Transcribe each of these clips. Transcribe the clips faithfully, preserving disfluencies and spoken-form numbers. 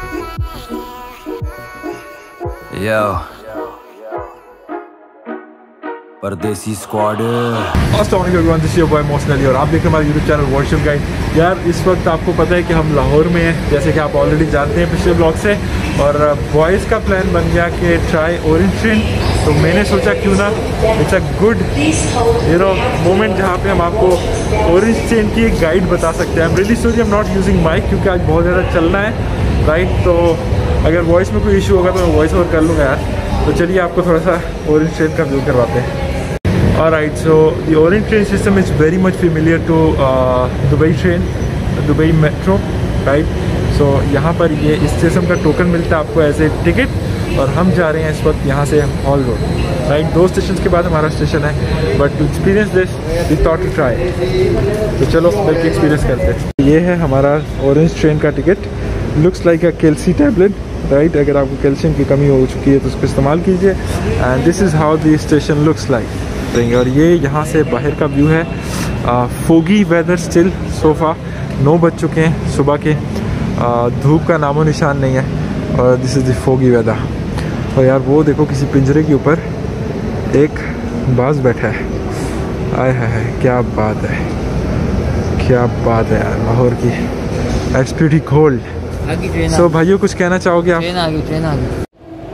Yo. परदेसी squad. अस्सलाम वालेकुम, this is your boy Mohsin Ali और आप देख रहे हैं हमारा यूट्यूब चैनल वर्कशॉप गाइड। यार इस वक्त आपको पता है कि हम लाहौर में हैं, जैसे कि आप ऑलरेडी जानते हैं पिछले ब्लॉग से। और बॉयज़ का प्लान बन गया कि ट्राई ऑरेंज ट्रेन, तो मैंने सोचा क्यों ना, it's a good you know moment जहाँ पे हम आपको ऑरेंज ट्रेन की एक गाइड बता सकते हैं। I am really sorry I am not using mic क्योंकि आज बहुत ज़्यादा चलना है राइट। तो अगर वॉइस में कोई इशू होगा तो मैं वॉइस ओवर कर लूँगा यार। तो चलिए आपको थोड़ा सा ऑरेंज ट्रेन का व्यू करवाते हैं। Alright, so the Orient train system is very much familiar to uh, Dubai train, Dubai Metro, right? So यहाँ पर ये इस स्टेशन का टोकन मिलता है आपको एज ए टिकट, और हम जा रहे हैं इस वक्त यहाँ से हॉल रोड, राइट। दो स्टेशन के बाद हमारा स्टेशन है, but to experience this we thought to try. तो चलो बल्कि एक्सपीरियंस करते हैं। ये है हमारा ऑरेंज ट्रेन का ticket, looks like a calci tablet, right. अगर आपको कैल्शियम की कमी हो चुकी है तो उसको इस्तेमाल कीजिए। And this is how the station looks like. और ये यहाँ से बाहर का व्यू है। फोगी वेदर स्टिल, सोफा नौ बज चुके हैं सुबह के, आ, धूप का नामो निशान नहीं है, और this is the foggy weather. और यार वो देखो किसी पिंजरे के ऊपर एक बाज बैठा है, आय हाय हाय क्या बात है, क्या बात है यार लाहौर की। It's pretty cold. सो भाइयों कुछ कहना चाहोगे आप? ट्रेन आ गई, ट्रेन आ गई।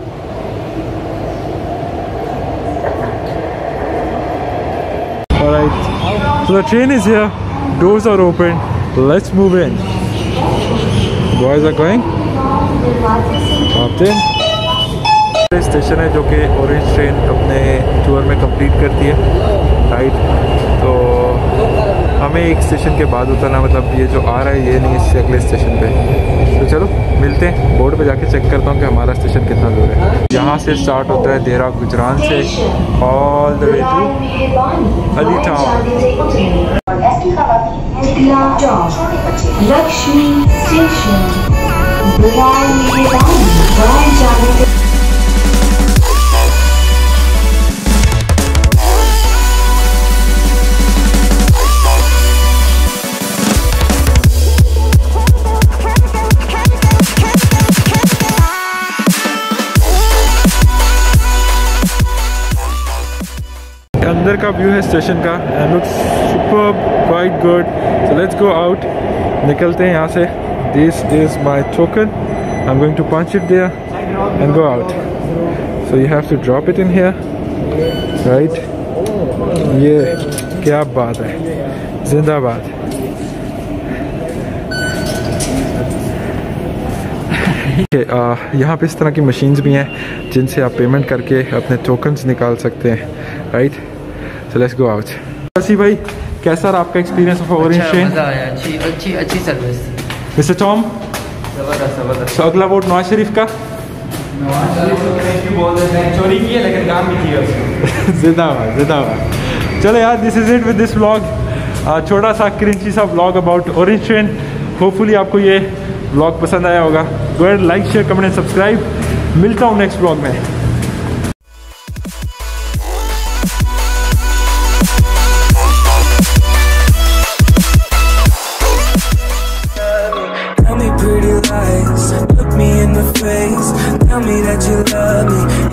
Alright, so the train is here, doors are open, let's move in. Boys are going up in. Station है जो कि ऑरेंज ट्रेन अपने टूर में कंप्लीट करती है, राइट। तो हमें एक स्टेशन के बाद उतरना, मतलब ये जो आ रहा है ये नहीं, इससे अगले स्टेशन पे। तो चलो मिलते हैं, बोर्ड पे जाके चेक करता हूँ कि हमारा स्टेशन कितना दूर है। यहाँ से स्टार्ट होता है देरा गुजरान से all the way to Ali town. Lakshmi station अंदर का व्यू है स्टेशन का, and looks superb, quite good. So let's go out, निकलते हैं यहाँ से। This is my token, I am going to punch it there and go out. So you have to drop it in here, right. ये क्या बात है, जिंदाबाद। यहाँ पे इस तरह की मशीन्स भी हैं जिनसे आप पेमेंट करके अपने टोकन्स निकाल सकते हैं, right. So let's go out. Wasi भाई कैसा रहा आपका एक्सपीरियंस ऑफ ऑरेंज ट्रेन? मजा आया, अच्छी अच्छी अच्छी सर्विस। मिस्टर टॉम, जबरदस्त जबरदस्त। तो अगला वोट नवाज शरीफ का। चोरी की है लेकिन काम भी किया। जिंदाबाद जिंदाबाद। चलो यार, this is it with this vlog. छोटा सा क्रिंची सा vlog about orange train. Hopefully आपको ये व्लॉग पसंद आया होगा। Go and like share comment and subscribe. मिलता हूँ नेक्स्ट व्लॉग में। Tell me pretty lies, look me in the face, tell me that you love me,